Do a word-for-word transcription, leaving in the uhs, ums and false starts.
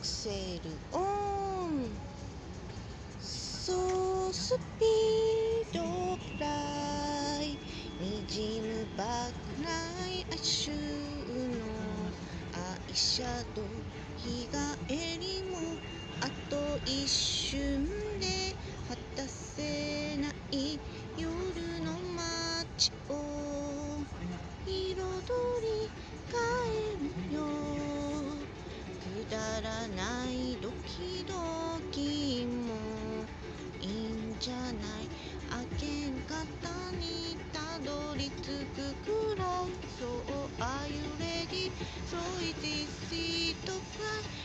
セルオン、そうスピードフライ、にじむバックライアッシュのアイシャドウ、日帰りもあと一瞬で果たせない夜の街を彩り変えるよ、くだらないドキドキもいいんじゃない、明け方にたどり着くくらい、そう Are you ready? So it is sweet fly